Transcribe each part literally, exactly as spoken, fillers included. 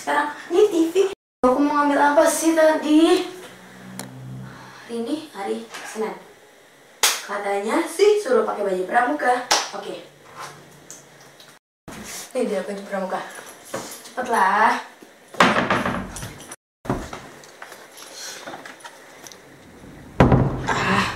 sekarang ini T V. Aku mau ngambil apa sih tadi? Hari ini hari Senin. Katanya sih suruh pakai baju pramuka. Oke. Ini dia baju pramuka. Cepatlah. Ah.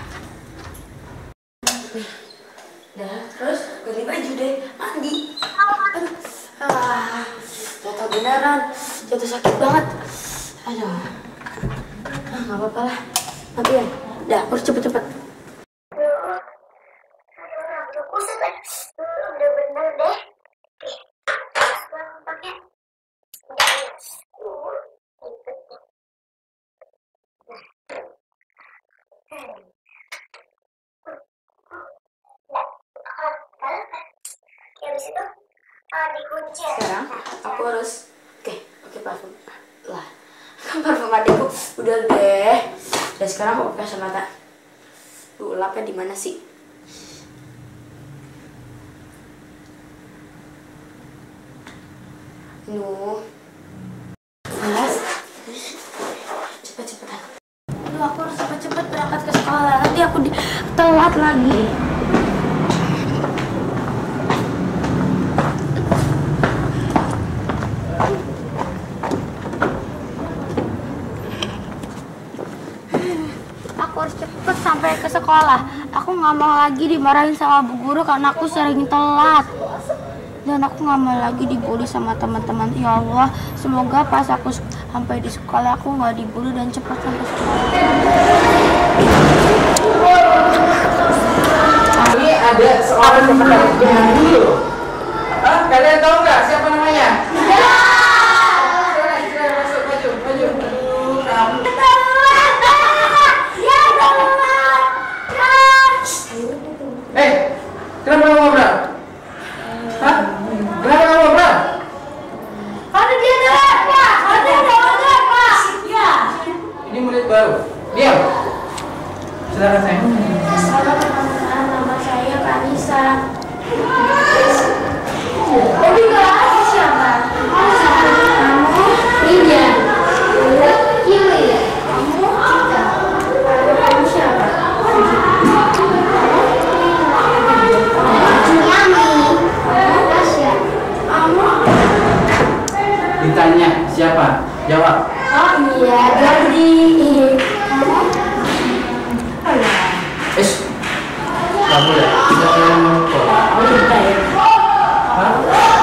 Nih. Dah, terus ganti baju deh, mandi. Aduh. Ah. Jatuh beneran. Jatuh sakit banget. Aduh. Ah, nggak apa-apa lah. Nanti ya. Dah, harus cepet-cepet. Udah bener deh. Pakai habis itu uh, dikunci. Sekarang aku harus oke oke parfum lah. Kan parfum adikku udah deh. Dan sekarang aku pakai kacamata. Tuh lapnya di mana sih? Nuh, mas, cepet-cepetan. Aduh, aku harus cepet-cepet berangkat ke sekolah. Nanti aku di telat lagi. Aku harus cepet sampai ke sekolah. Aku nggak mau lagi dimarahin sama bu guru karena aku sering telat. Dan aku nggak mau lagi dibully sama teman-teman. Ya Allah, semoga pas aku sampai di sekolah aku nggak dibully dan cepat sampai sekolah. Ini ada seorang pemenang dulu. Hah? Kalian tahu nggak siapa namanya? Ya. Silakan masuk, maju, maju. Kamu. Eh, kenapa kamu ngobrol? Hah? Kenapa kamu ngobrol? Karena dia telat, Pak. Karena dia telat, Pak. Ya. Ini murid baru. Diam. Silakan sayang. Halo teman-teman, nama saya Kanisa. Tapi nggak ada siapa? Kamu Ninja. Kili. Kamu Cika. Kamu siapa? Ditanya siapa? Jawab. Oh iya, Jordi. Kamu? Eh, kamu ya? Kita kalian ngobrol. Oh iya ya. Hah?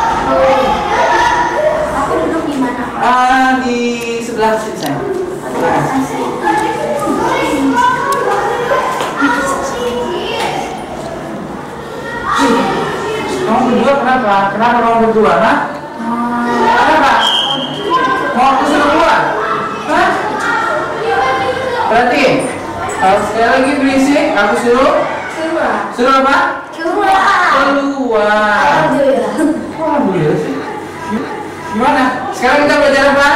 Aku duduk di mana? Ah, di sebelah sini sayang. Kamu berdua kenapa? Kenapa kamu berdua? Hah? Kenapa? Mau aku suruh keluar? Hah? Berarti kalau sekali lagi berisik, aku suruh suruh apa? Keluar. Keluar. Alhamdulillah. Kok alhamdulillah sih? Gimana? Sekarang kita belajar apa?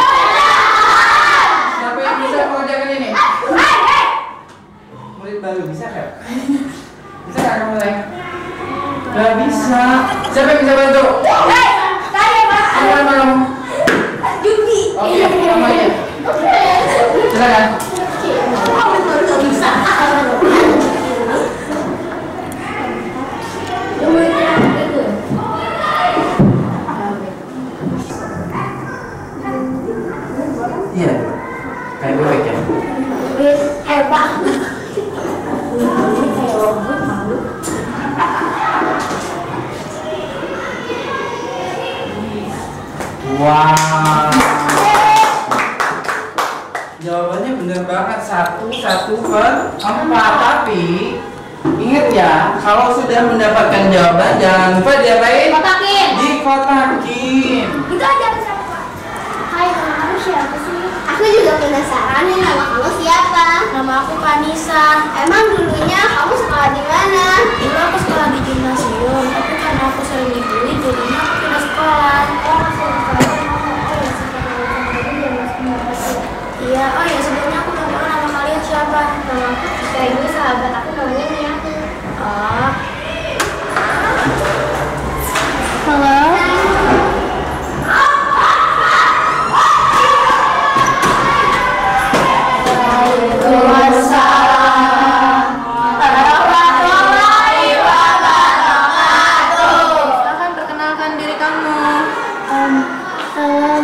Siapa yang bisa mengerjakan ini? Murid baru bisa nggak? Bisa nggak kamu sayang? Nggak bisa. Siapa yang bisa bantu? Hei, saya Pak. Apa nama kamu? Juki. Oke, namanya. Silakan. Iya, kayak bebek ya. Eh, Pak. Wow. Jawabannya benar banget, satu satu per empat. Tapi ingat ya, kalau sudah mendapatkan jawaban jangan lupa diapain? Kotakin. Dikotakin. Itu aja siapa, Pak? Hai, nama kamu siapa sih? Aku juga penasaran nih, nama kamu siapa? Nama aku Kanisa. Emang dulunya kamu sekolah di mana? Dulu aku sekolah di gimnasium, tapi karena aku sering dibully, jadinya aku pindah sekolah. Oh, masih di sekolah. Oh, ya, sekolah tadi dia masih mendapat. Iya, oh ya sebelumnya aku udah tahu nama kalian siapa. Nama aku Cika, ini sahabat aku namanya Niati. Oh, Halo.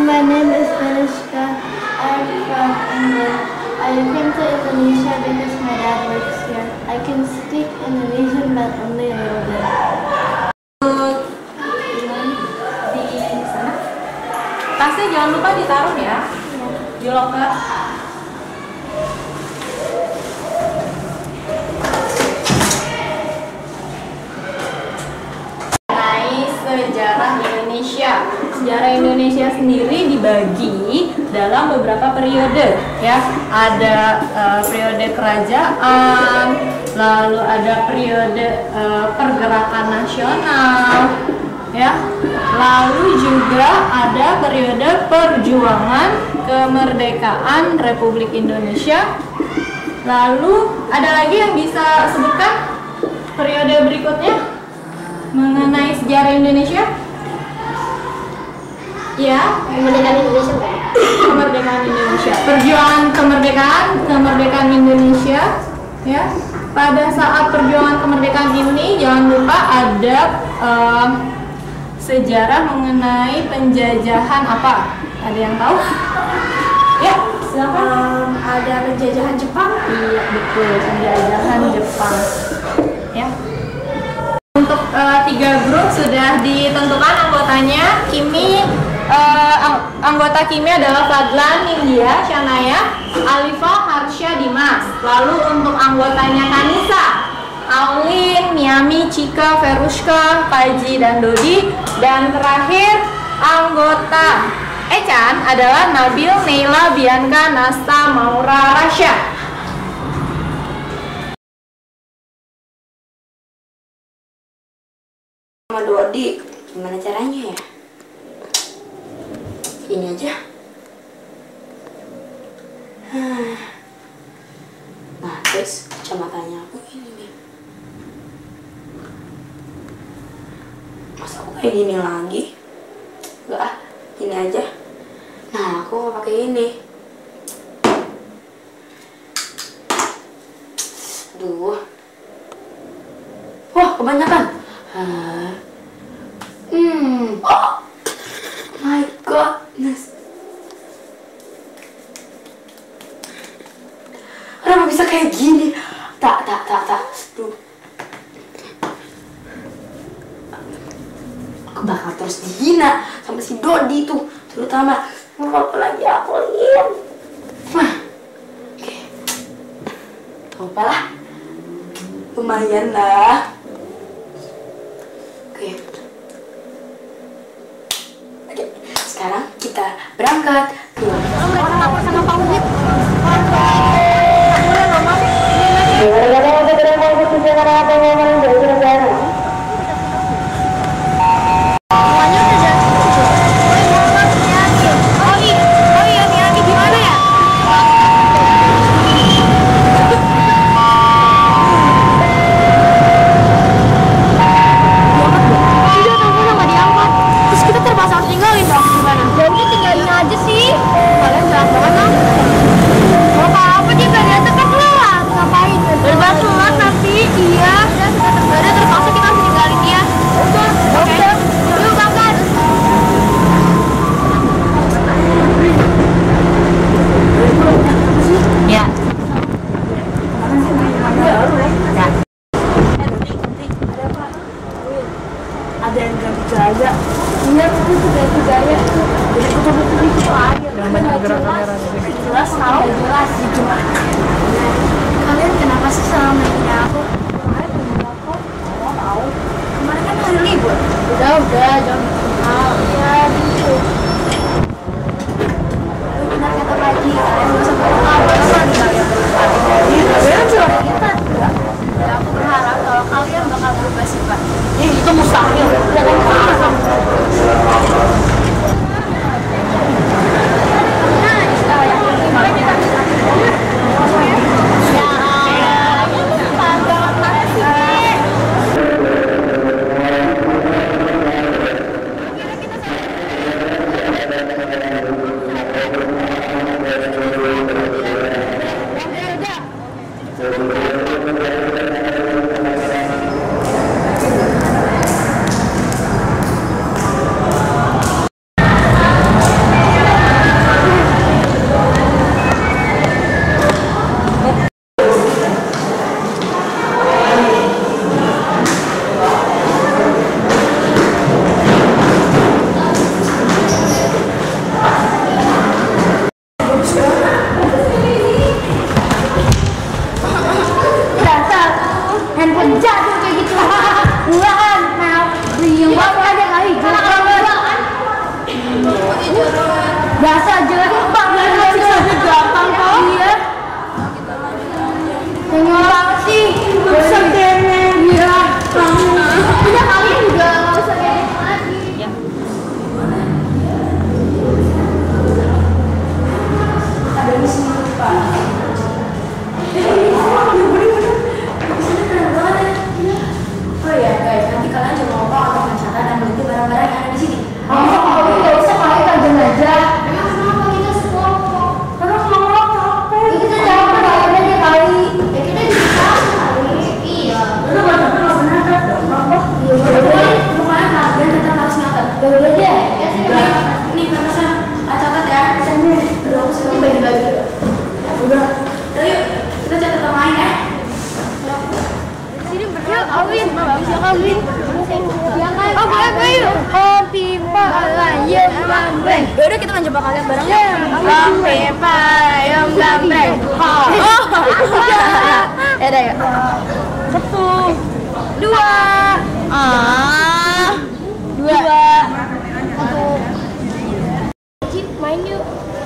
my name is Anushka. I'm from England. I came to Indonesia because my dad works here. I can speak Indonesian but only a little bit. Di sana. Tasnya jangan lupa ditaruh ya. Di loker. Sejarah Indonesia. Sejarah Indonesia sendiri dibagi dalam beberapa periode, ya. Ada uh, periode kerajaan, lalu ada periode uh, pergerakan nasional, ya. Lalu juga ada periode perjuangan kemerdekaan Republik Indonesia. Lalu ada lagi yang bisa sebutkan periode berikutnya mengenai sejarah Indonesia? Ya, Kemerdekaan Indonesia kan? kemerdekaan Indonesia. Perjuangan kemerdekaan, kemerdekaan Indonesia, ya. Pada saat perjuangan kemerdekaan ini jangan lupa ada uh, sejarah mengenai penjajahan apa? Ada yang tahu? Ya, silakan. Um, ada penjajahan Jepang. Iya, betul, penjajahan Jepang. Ya. Untuk uh, tiga grup sudah ditentukan anggotanya. Kimi, uh, ang anggota Kimi adalah Fadlan, Nindya, Shanaya, Alifa, Harsha, Dimas. Lalu untuk anggotanya Kanisa, Aulin, Miami, Cika, Ferushka, Paji, dan Dodi. Dan terakhir anggota Echan adalah Nabil, Neila, Bianca, Nasta, Maura, Rasya. Sama Dodi, gimana caranya ya? Ini aja. Nah, terus kacamatanya aku ini nih. Masa aku kayak gini lagi? Enggak ah, ini aja. Nah, aku mau pakai ini. Aduh. Wah, kebanyakan. Hmm. Oh my goodness. Kenapa bisa kayak gini? Tak, tak, tak, tak. Duh. Aku bakal terus dihina sama si Dodi tuh, terutama. Mau apa lagi aku lihat. Nah, oke. Gak apa lah. Lumayan lah. Oke. Oke, sekarang kita berangkat ke kalian kenapa sih sama mainnya aku? Kemarin kan hari libur. Udah, udah, jangan mahal. Iya, gitu. Benar kata Paji, kalian gak usah berapa-apa nih kalian berubah. Kalian cuma kita juga. Dan aku berharap kalau kalian bakal berubah sifat. Ya, itu mustahil. Jangan marah. Biasa aja lagi Pak, aja gampang kok. Iya. Tengok banget sih. Besar deh. Iya. Udah kalian juga nggak usah kayak lagi. Ya. Ada di sini Pak. Oh ya guys, nanti kalian jangan lupa untuk mencatat dan beli barang-barang yang ada di sini. Oh, nggak usah kalian kerjain aja. Emang kenapa kita sekelompok? Karena kelompok capek. Ya kita jangan berlawan aja kali. Ya kita bisa kali. Iya. Lu nggak capek nggak benar kan? Kelompok. Iya. Pokoknya pokoknya kalian tetap harus nyatet. Bagi aja. Ya sih. Nih pesan, catat ya. Pesannya. Terus aku sini bagi-bagi. Udah. Yuk, kita catat sama lain ya. Sini berdua kawin, bisa kawin. Oh boleh boleh yuk. Oh pipa layang lambeng. Yaudah kita main coba kalian bareng ya. Oh pipa layang lambeng. Oh. Ya udah yuk. Satu, dua, ah, dua, satu. Cip main yuk.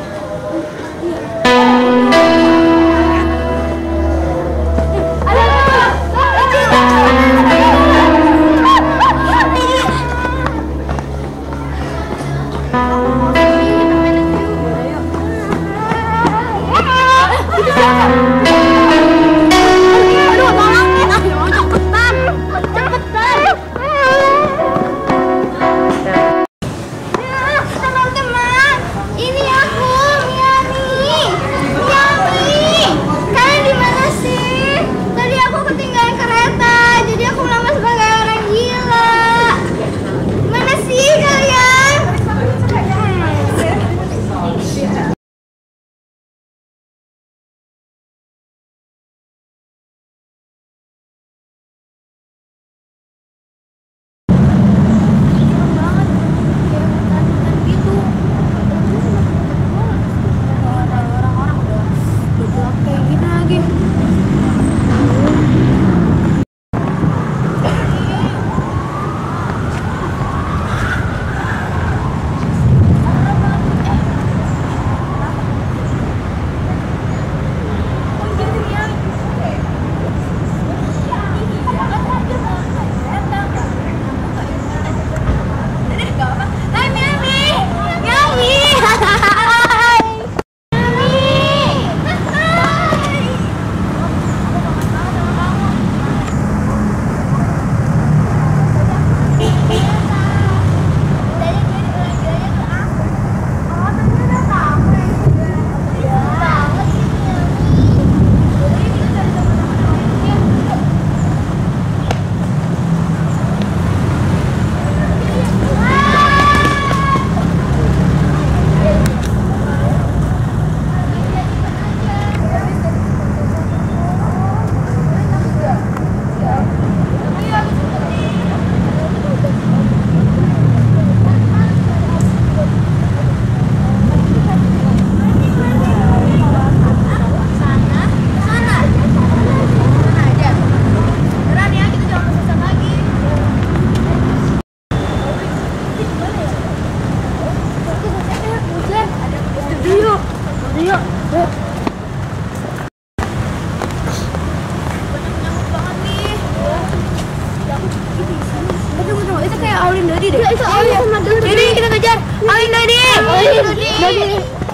Alin Dodi deh. Itu Alin sama Dodi. Jadi kita kejar Alin Dodi. Alin Dodi. Dodi.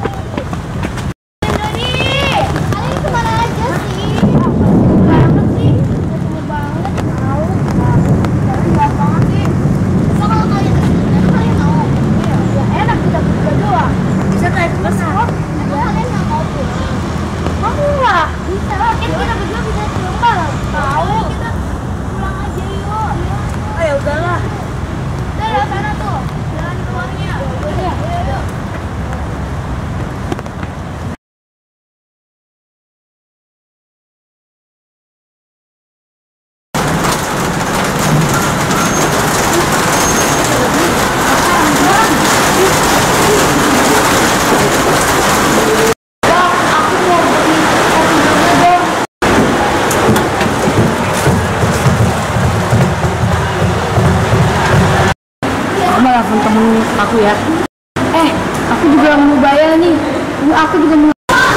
Dodi. Alin kemana aja sih? Banget sih. Cuma banget tahu. Enggak banget sih. So kalau kalian kesini kalian mau? Iya. Ya enak kita berdua doang. Bisa naik bus kok. Kalian nggak mau pulang? Mau lah. Bisa. Kan kita berdua bisa pulang. Tahu. Kita pulang aja yuk. Ayo udahlah. Udah sana tuh, jalan keluarnya. Udah, yuk, yuk. Temen aku ya. Eh, aku Aku juga mau bayar nih. Aku juga mau.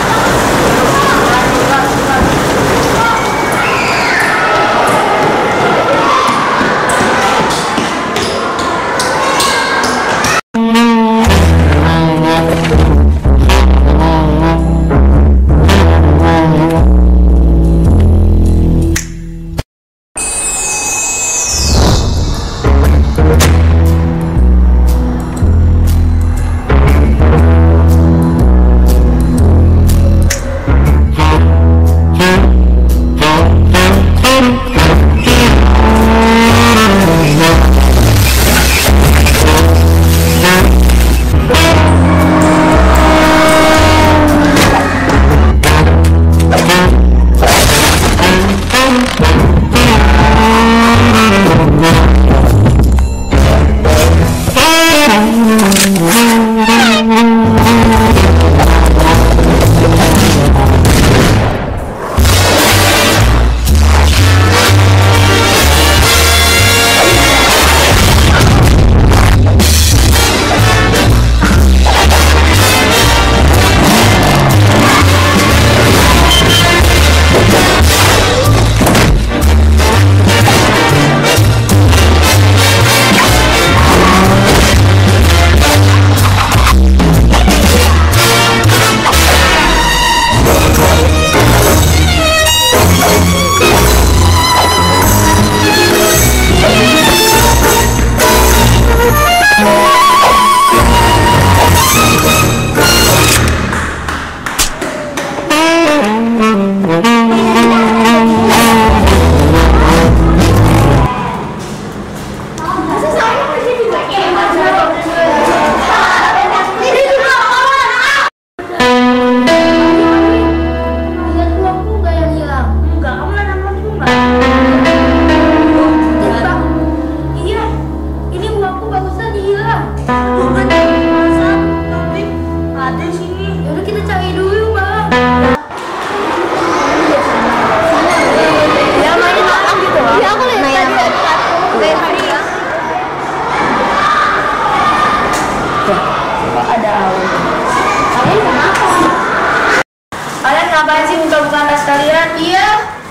Ngapain sih buka-buka tas kalian? Iya.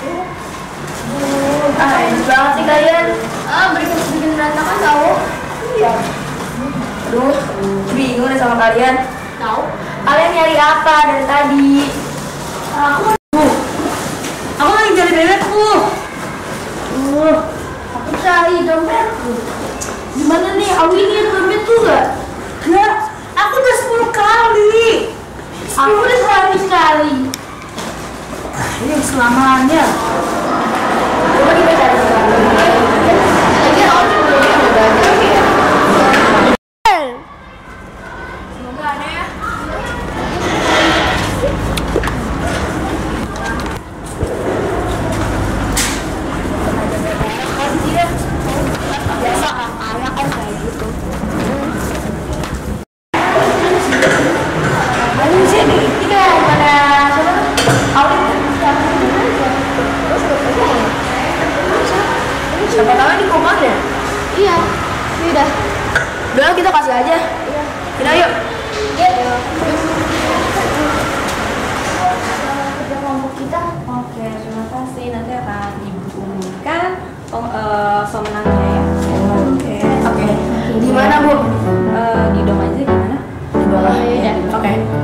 Ah, enak banget sih kalian. Ah, bikin-bikin berantakan tau. Iya. Aduh, bingung deh sama kalian. Tahu? Kalian nyari apa dari tadi? Aku Aku lagi cari bebekku. uh, aku cari dompetku. Gimana nih? Aku ini ada dompet tuh gak? Gak. Aku udah sepuluh kali. Aku udah seratus kali. Ini selamanya. Coba kita cari sekarang. Lagi aku juga udah banyak ya. Semoga ada ya. Biasa anak kan kayak gitu. Ayo sini kita pada awet. Siapa tahu ini komar ya? Iya, udah. Udah kita kasih aja. Iya. Kita yuk. Iya. Kerja kelompok kita. Oke, terima kasih. Nanti akan ibu umumkan pem- eh, pemenangnya ya. Oke. Oke. Di mana, Bu? Eh, di dom aja gimana? Di bawah. Iya. Oke.